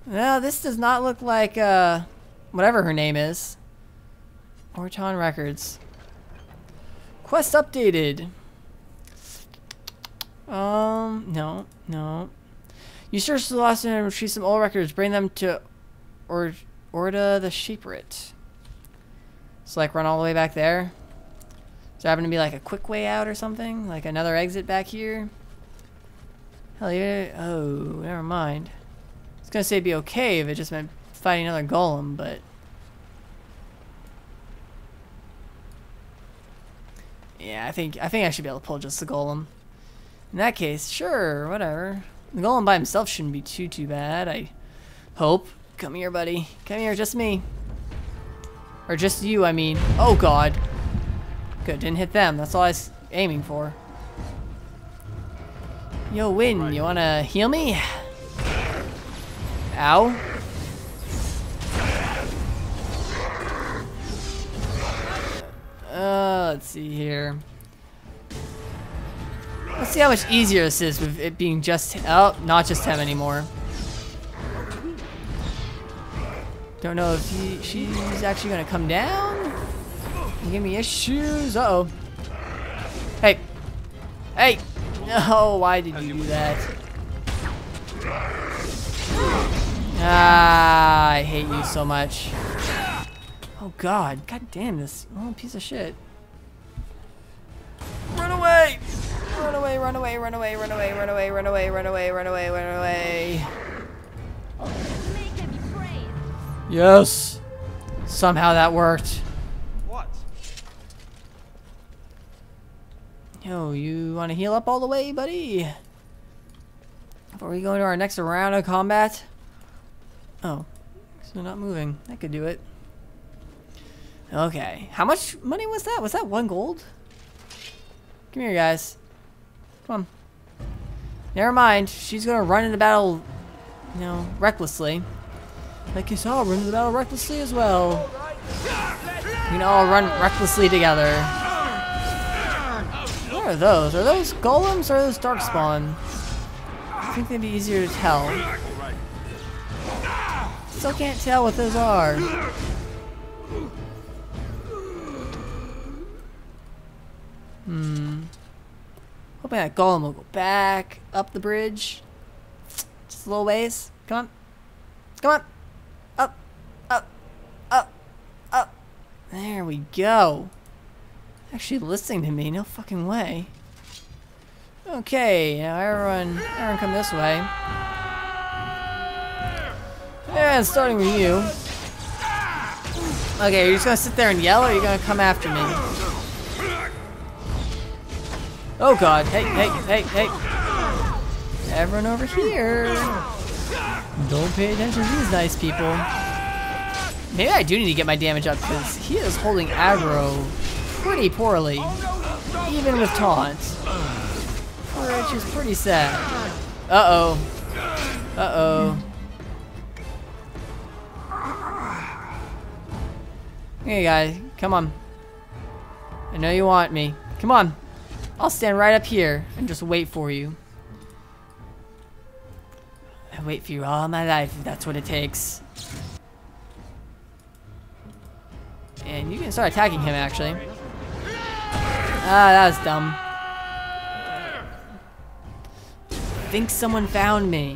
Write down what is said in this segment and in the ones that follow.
No, this does not look like whatever her name is. Orton Records. Quest updated. No. You search the lost and retrieve some old records. Bring them to Orda the Sheepwrit. So like run all the way back there. Does there happen to be like a quick way out or something? Like another exit back here? Hell yeah. Oh, never mind. I was gonna say it'd be okay if it just meant fighting another golem, but yeah, I think I should be able to pull just the golem. In that case, sure, whatever. The golem by himself shouldn't be too bad, I hope. Come here, buddy. Come here, just me. Or just you, I mean. Oh, God. Good, didn't hit them. That's all I was aiming for. Yo, Win, you wanna heal me? Ow. Let's see here. Let's see how much easier this is with it being just, oh, not just him anymore. Don't know if she's actually gonna come down and give me issues. Uh-oh. Hey. Hey. No, why did you do that? Ah, I hate you so much. Oh God, God damn this little piece of shit. Run away! Run away, run away, run away, run away, run away, run away, run away, run away, run away. Yes! Somehow that worked. What? Yo, you wanna heal up all the way, buddy? Before we go into our next round of combat? Oh, so not moving. That could do it. Okay, how much money was that? Was that 1 gold? Come here, guys. Come on. Never mind. She's gonna run into battle, you know, recklessly. Like you saw, run into the battle recklessly as well. We can all run recklessly together. What are those? Are those golems or are those darkspawn? I think they'd be easier to tell. Still can't tell what those are. Hoping that golem will go back up the bridge. Just a little ways. Come on. Come on. Up. Up. Up. Up. There we go. Actually listening to me. No fucking way. Okay. Now everyone come this way. And starting with you. Okay, you're just gonna sit there and yell, or are you gonna come after me? Oh God, hey, hey, hey, hey. Everyone over here. Don't pay attention to these nice people. Maybe I do need to get my damage up because he is holding aggro pretty poorly. Even with taunts. Which is pretty sad. Uh-oh. Uh-oh. Hey guys, come on. I know you want me. Come on. I'll stand right up here and just wait for you. I wait for you all my life if that's what it takes. And you can start attacking him actually. Ah, that was dumb. I think someone found me.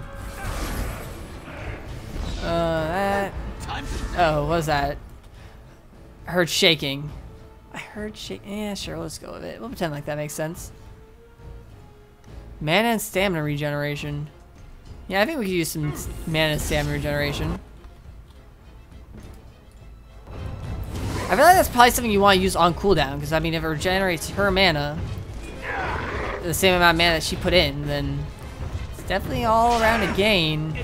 Oh, what was that? I heard shaking. I heard shaking. Yeah, sure, let's go with it. We'll pretend like that makes sense. Mana and stamina regeneration. Yeah, I think we could use some mana and stamina regeneration. I feel like that's probably something you want to use on cooldown, because I mean, if it regenerates her mana, the same amount of mana that she put in, then it's definitely all around a gain.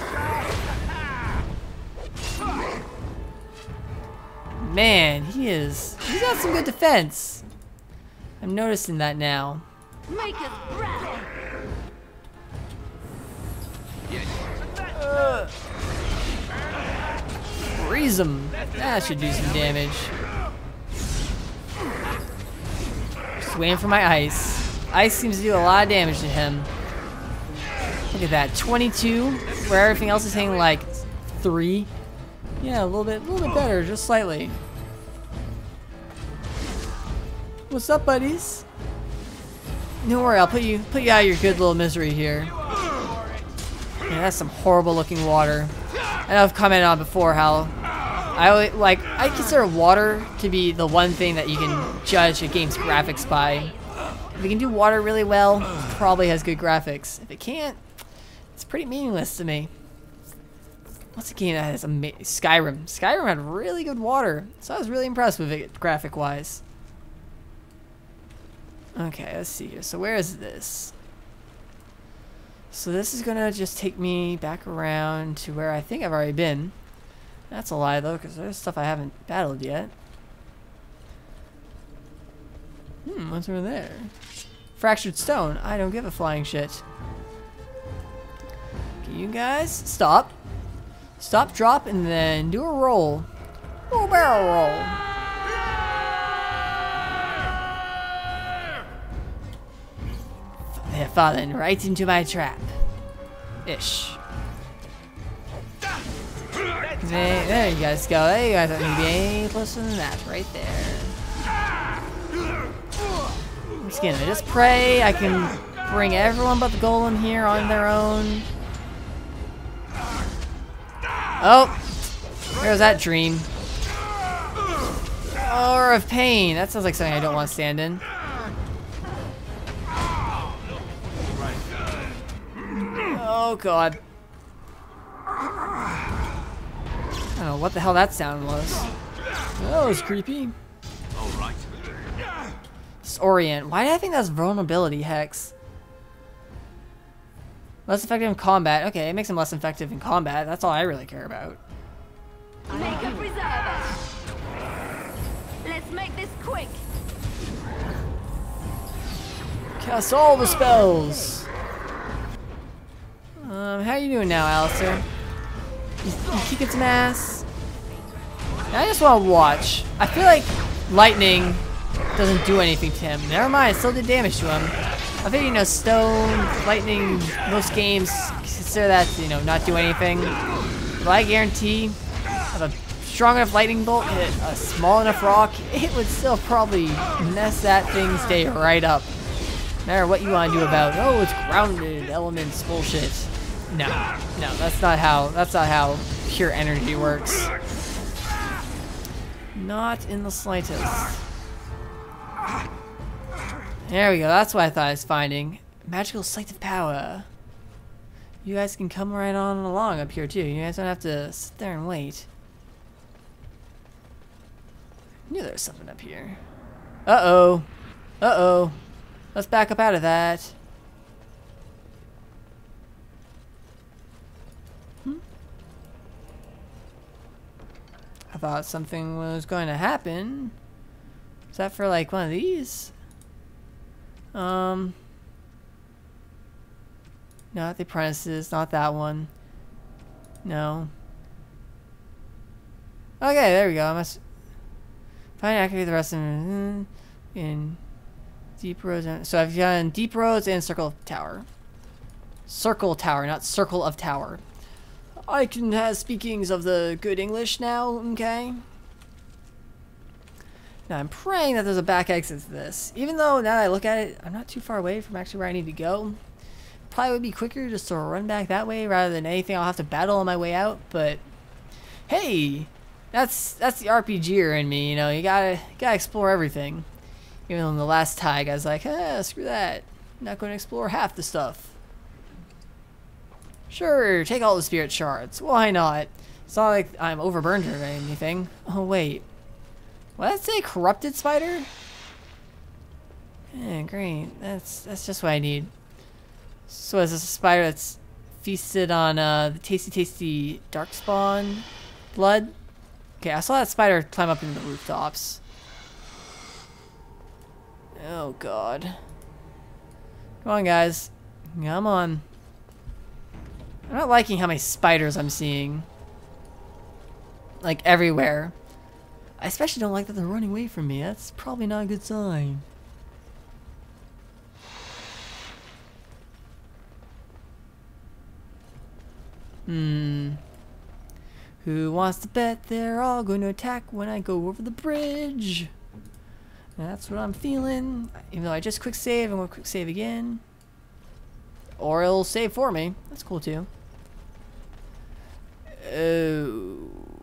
Man, he's got some good defense. I'm noticing that now. Make us proud. Freeze him. That should do some damage. Just waiting for my ice. Ice seems to do a lot of damage to him. Look at that, 22. where everything else is hitting like 3. Yeah, a little bit better, just slightly. What's up, buddies? Don't worry, I'll put you out of your good little misery here. Yeah, that's some horrible looking water. I know I've commented on before how I consider water to be the one thing that you can judge a game's graphics by. If it can do water really well, it probably has good graphics. If it can't, it's pretty meaningless to me. What's a game that has Skyrim? Skyrim had really good water, so I was really impressed with it graphic-wise. Okay, let's see here. So where is this? So this is gonna just take me back around to where I think I've already been. That's a lie though, because there's stuff I haven't battled yet. What's over there? Fractured stone. I don't give a flying shit. Okay, you guys, stop. Stop, drop, and then do a roll. Oh, barrel roll. They're falling right into my trap. Ish. There you guys go. There you guys don't need to be any closer than that. Right there. I'm just gonna just pray I can bring everyone but the golem here on their own. Oh, there's that dream. Hour of pain. That sounds like something I don't want to stand in. Oh god. I don't know what the hell that sound was. That was creepy. Alright. Disorient. Why do I think that's vulnerability, Hex? Less effective in combat. Okay, it makes him less effective in combat. That's all I really care about. Make a preserver. Let's make this quick. Cast all the spells. How you doing now, Alistair? You kicking some ass? Now I just want to watch. I feel like lightning doesn't do anything to him. Never mind, it still did damage to him. I think, you know, stone, lightning, most games consider that, you know, not do anything. But I guarantee if a strong enough lightning bolt hit a small enough rock, it would still probably mess that thing's day right up. No matter what you want to do about, oh, it's grounded elements bullshit. No, that's not how pure energy works. Not in the slightest. There we go, that's what I thought I was finding. Magical sight of power. You guys can come right on along up here too. You guys don't have to sit there and wait. I knew there was something up here. Uh-oh. Uh-oh. Let's back up out of that. I thought something was going to happen. Is that for like one of these? Not the apprentices, not that one. No. Okay, there we go. I must find and activate the rest of them in deep roads. So I've done deep roads and circle of tower. Circle tower, not circle of tower. I can have speakings of the good English now, okay? Now I'm praying that there's a back exit to this. Even though now that I look at it, I'm not too far away from actually where I need to go. Probably would be quicker just to run back that way rather than anything I'll have to battle on my way out, but hey, that's the RPGer in me, you know, you gotta explore everything. Even though in the last tag I was like, screw that. I'm not gonna explore half the stuff. Sure, take all the spirit shards. Why not? It's not like I'm overburned or anything. Oh wait. What did that say? Corrupted spider? Yeah, great. That's just what I need. So is this a spider that's feasted on the tasty darkspawn blood? Okay, I saw that spider climb up into the rooftops. Oh god. Come on, guys. Come on. I'm not liking how many spiders I'm seeing. Like, everywhere. I especially don't like that they're running away from me. That's probably not a good sign. Who wants to bet they're all going to attack when I go over the bridge? That's what I'm feeling. Even though I just quick save, I'm going to quick save again. Or it'll save for me. That's cool too. Oh.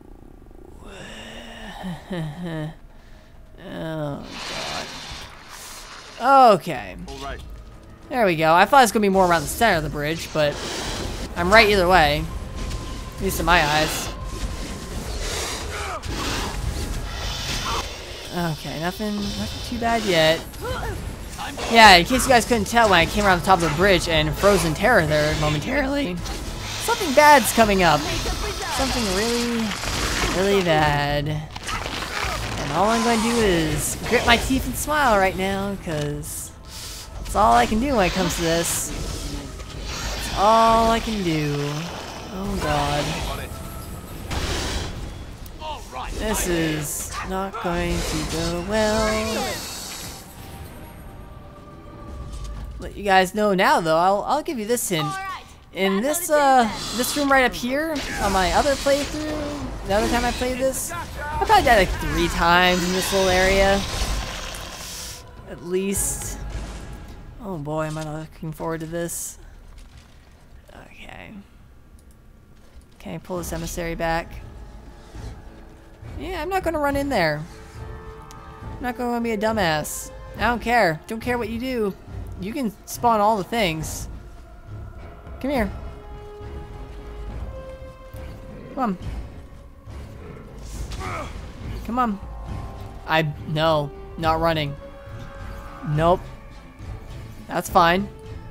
Oh, God. Okay. All right. There we go. I thought it was going to be more around the center of the bridge, but I'm right either way. At least in my eyes. Okay, nothing too bad yet. Yeah, in case you guys couldn't tell when I came around the top of the bridge and froze in terror there momentarily, something bad's coming up. Something really, really bad. And all I'm going to do is grit my teeth and smile right now, because that's all I can do when it comes to this. That's all I can do. Oh, God. This is not going to go well. Let you guys know now, though. I'll give you this hint. In this this room right up here, on my other playthrough, the other time I played this, I probably died like 3 times in this little area, at least. Oh boy, am I not looking forward to this. Okay. Okay, pull this emissary back. Yeah, I'm not gonna run in there. I'm not gonna be a dumbass. I don't care. Don't care what you do. You can spawn all the things. Come here. Come on. Come on. No, not running. Nope. That's fine.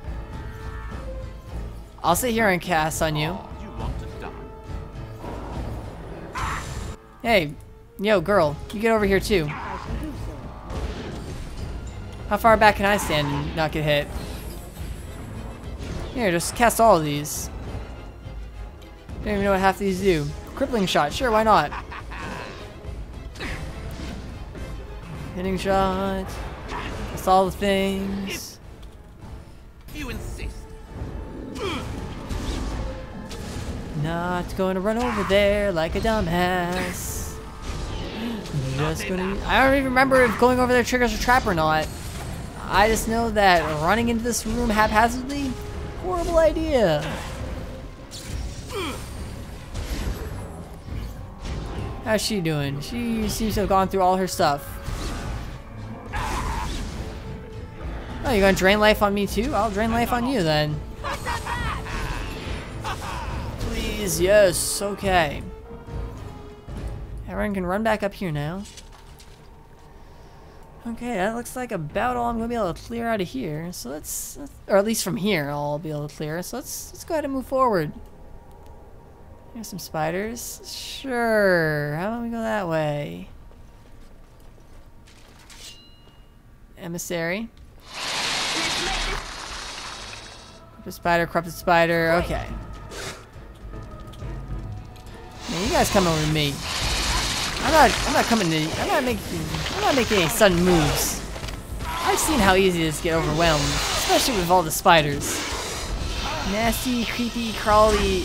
I'll sit here and cast on you. Hey, yo, girl, you get over here too. How far back can I stand and not get hit? Here, just cast all of these. Don't even know what half these do. Crippling shot, sure, why not? Hitting shot. That's all the things. You insist. Not going to run over there like a dumbass. Just gonna. I don't even remember if going over there triggers a trap or not. I just know that running into this room haphazardly, horrible idea. How's she doing? She seems to have gone through all her stuff. Oh, you're gonna drain life on me too? I'll drain life on you then. Please, yes, okay. Everyone can run back up here now. Okay, that looks like about all I'm gonna be able to clear out of here. So let's or at least from here, I'll be able to clear. So let's go ahead and move forward. Here's some spiders. Sure. How about we go that way? Emissary. Corrupted spider, corrupted spider. Okay. Man, you guys come over to me. I'm not making any sudden moves. I've seen how easy it is to get overwhelmed, especially with all the spiders. Nasty, creepy, crawly,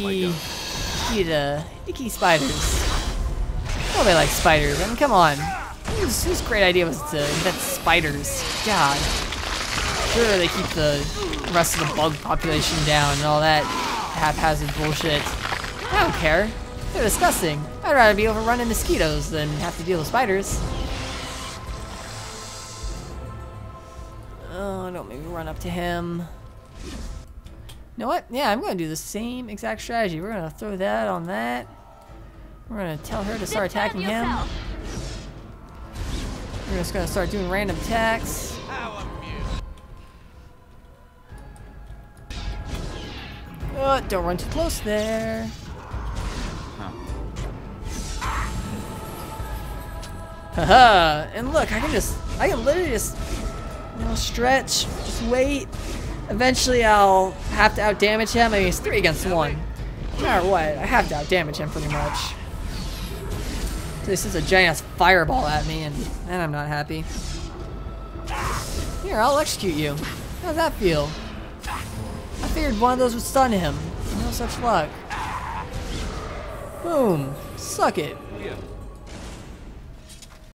icky spiders. Nobody likes spiders. I mean, come on. Whose great idea was to invent spiders? God. Sure, they keep the rest of the bug population down and all that haphazard bullshit. I don't care. They're disgusting. I'd rather be overrunning mosquitoes than have to deal with spiders. Oh, don't make me run up to him. You know what? Yeah, I'm going to do the same exact strategy. We're going to throw that on that. We're going to tell her to start attacking him. We're just going to start doing random attacks. Oh, don't run too close there. Haha, and look, I can literally just, you know, stretch, just wait. Eventually I'll have to outdamage him. I mean, it's 3 against 1. No matter what, I have to outdamage him pretty much. So this is a giant ass fireball at me, and then I'm not happy. Here, I'll execute you. How's that feel? I figured one of those would stun him. No such luck. Boom. Suck it. Here,